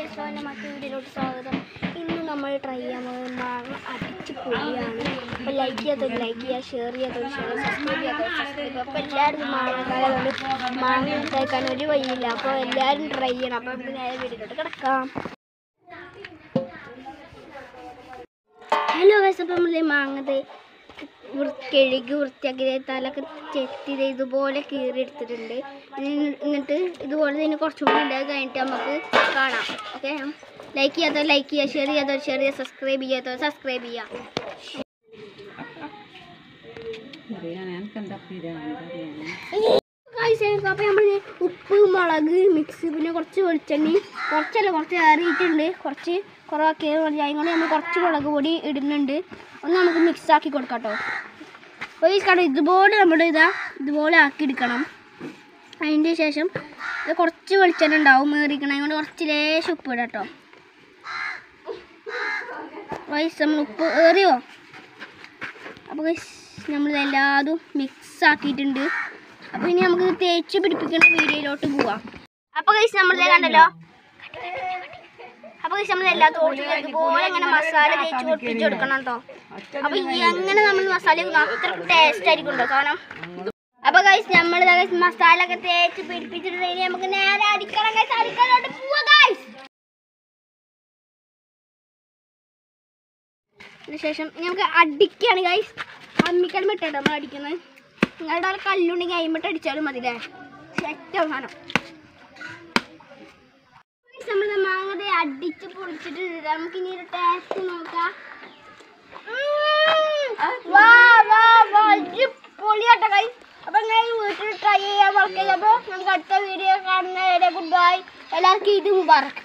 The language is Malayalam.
ഗൈസ് മറ്റു വീഡിയോയിലോട്ട് സ്വാഗതം. ഇന്ന് നമ്മൾ ട്രൈ ചെയ്യാൻ പോകുന്നത് മാങ്ങ അടിച്ച് പൊളിയാണ്. അപ്പോൾ ലൈക്ക് ചെയ്യാത്തൊരു ലൈക്ക് ചെയ്യുക, ഷെയർ ചെയ്യാത്തൊരു ഷെയർ, സബ്സ്ക്രൈബ് ചെയ്യാത്തൊരു സബ്സ്ക്രൈബ്. അപ്പോൾ എല്ലാവർക്കും മാങ്ങക്കാലുണ്ട്, മാങ്ങ ഉണ്ടാക്കാൻ ഒരു വഴിയില്ല. അപ്പോൾ എല്ലാവരും ട്രൈ ചെയ്യണം. അപ്പോൾ നമുക്ക് നേരെ വീഡിയോയിലോട്ട് കിടക്കാം. ഹലോ ഗൈസ്, അപ്പോൾ നമ്മൾ മാങ്ങത് കഴുകി വൃത്തിയാക്കി തലൊക്കെ ചെത്തി ഇതുപോലെ കീറി എടുത്തിട്ടുണ്ട്. എന്നിട്ട് ഇതുപോലെ തന്നെ കുറച്ചും കൂടി ഉണ്ടാക്കി കഴിഞ്ഞിട്ട് നമുക്ക് കാണാം. ഓക്കെ, ലൈക്ക് ചെയ്യാത്തവർ ലൈക്ക് ചെയ്യുക, ഷെയർ ചെയ്യാത്തവർ ഷെയർ ചെയ്യുക, സബ്സ്ക്രൈബ് ചെയ്യാത്തവർ സബ്സ്ക്രൈബ് ചെയ്യുക. അപ്പോൾ നമ്മൾ ഉപ്പ് മുളക് മിക്സ്, പിന്നെ കുറച്ച് വെളിച്ചെണ്ണ, കുറച്ച് ഏറിയിട്ടുണ്ട്, കുറച്ച് കുറവാക്കി അതുകൊണ്ട് നമ്മൾ കുറച്ച് മുളക് പൊടി ഇടുന്നുണ്ട്. ഒന്ന് നമുക്ക് മിക്സ് ആക്കി കൊടുക്കാം കേട്ടോ. അപ്പോൾ ഇതുപോലെ ഇതുപോലെ ആക്കി എടുക്കണം. അതിൻ്റെ ശേഷം ഇത് കുറച്ച് വെളിച്ചെണ്ണ ഉണ്ടാവും ഏറിക്കണം, അതുകൊണ്ട് കുറച്ച് ലേശം ഉപ്പ് ഇടാം കേട്ടോ. വൈസ് നമ്മൾ ഉപ്പ് ഏറിയോ? അപ്പോൾ നമ്മളിതെല്ലാതും മിക്സ് ആക്കിയിട്ടുണ്ട്. അപ്പോൾ ഇനി നമുക്ക് തേച്ച് പിടിപ്പിക്കുന്ന വീഡിയോയിലോട്ട് പോവാം. അപ്പോൾ ഗൈസ് നമ്മളിത് കണ്ടല്ലോ. അപ്പോൾ നമ്മൾ എല്ലാത്തോട്ടും ഇതുപോലെ ഇങ്ങനെ മസാല തേച്ച് പൊട്ടിച്ച് കൊടുക്കണം കേട്ടോ. അപ്പോൾ എങ്ങനെ നമ്മൾ മസാല അത്ര ടേസ്റ്റ് ആയിരിക്കും കേട്ടോ സാധനം. അപ്പോൾ ഗൈസ് നമ്മൾ മസാല ഒക്കെ തേച്ച് പിടിപ്പിച്ചിട്ടുണ്ടെങ്കിൽ നമുക്ക് നേരെ അടിക്കണം ഗൈസ്. അടിക്കാനോട്ട് പോവാ ഗൈസ്. അതിനുശേഷം നമുക്ക് അടിക്കുകയാണ് ഗൈസ്. അമ്മിക്കൽ മിട്ടാണ് നമ്മൾ അടിക്കുന്നത്. നിങ്ങളുടെ ആ കല്ലുണ്ടെങ്കിൽ അയിമിട്ട് അടിച്ചാലും മതി അല്ലേ, സെറ്റാവും സാധനം. നമ്മൾ മാങ്ങ അടിച്ച് പൊളിച്ചിട്ട് നമുക്ക് ഇനി ഒരു ടേസ്റ്റ് നോക്കാം. പൊളിയാട്ടോ കൈ. അപ്പൊ ഞാൻ വീട്ടിൽ ട്രൈ ചെയ്യാൻ മറക്കില്ല. അപ്പോൾ നമുക്ക് അടുത്ത വീഡിയോ കാണുന്നവരെ ഗുഡ് ബൈ. എല്ലാവർക്കും ഇത് മുബാറക്ക്.